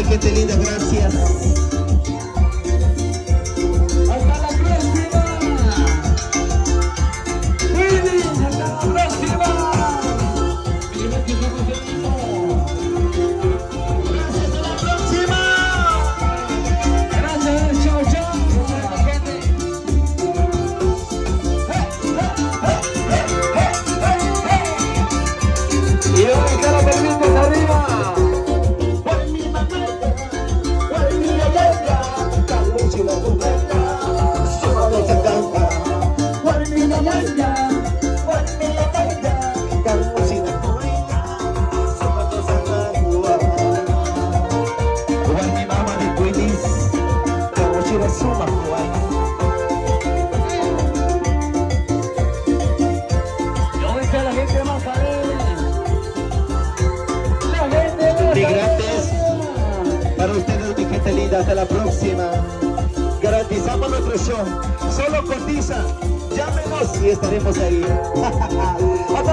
mi gente linda, gracias. Hasta la próxima. Willy, hasta la próxima. Gracias, hasta la próxima. Gracias, chao, chao. Y hoy está la permiten arriba. Migrantes, para ustedes mi gente linda, hasta la próxima. Garantizamos nuestro show, solo cotiza, llámenos y estaremos ahí.